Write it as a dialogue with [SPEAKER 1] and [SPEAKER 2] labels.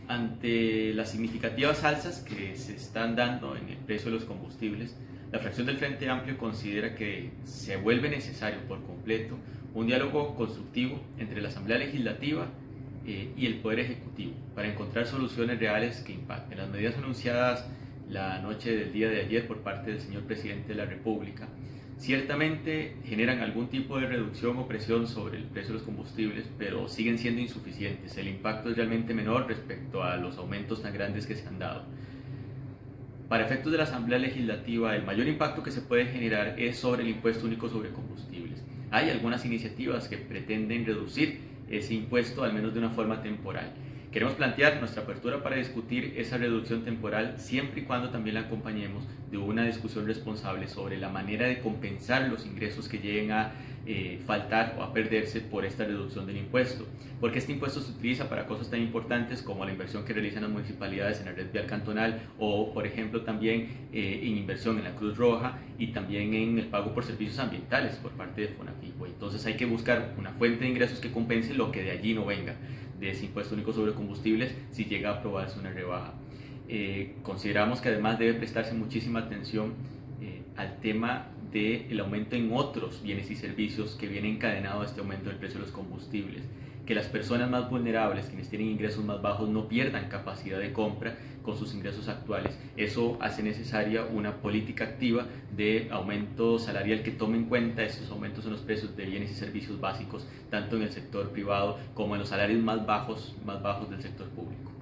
[SPEAKER 1] Ante las significativas alzas que se están dando en el precio de los combustibles, la fracción del Frente Amplio considera que se vuelve necesario por completo un diálogo constructivo entre la Asamblea Legislativa y el Poder Ejecutivo para encontrar soluciones reales que impacten. Las medidas anunciadas la noche del día de ayer por parte del señor Presidente de la República ciertamente generan algún tipo de reducción o presión sobre el precio de los combustibles, pero siguen siendo insuficientes. El impacto es realmente menor respecto a los aumentos tan grandes que se han dado. Para efectos de la Asamblea Legislativa, el mayor impacto que se puede generar es sobre el impuesto único sobre combustibles. Hay algunas iniciativas que pretenden reducir ese impuesto, al menos de una forma temporal. Queremos plantear nuestra apertura para discutir esa reducción temporal siempre y cuando también la acompañemos de una discusión responsable sobre la manera de compensar los ingresos que lleguen a faltar o a perderse por esta reducción del impuesto, porque este impuesto se utiliza para cosas tan importantes como la inversión que realizan las municipalidades en la red vial cantonal o, por ejemplo, también en inversión en la Cruz Roja y también en el pago por servicios ambientales por parte de FONAFICO. Entonces hay que buscar una fuente de ingresos que compense lo que de allí no venga, de ese impuesto único sobre combustibles, si llega a aprobarse una rebaja. Consideramos que además debe prestarse muchísima atención al tema del aumento en otros bienes y servicios que viene encadenado a este aumento del precio de los combustibles, que las personas más vulnerables, quienes tienen ingresos más bajos, no pierdan capacidad de compra con sus ingresos actuales. Eso hace necesaria una política activa de aumento salarial que tome en cuenta estos aumentos en los precios de bienes y servicios básicos, tanto en el sector privado como en los salarios más bajos del sector público.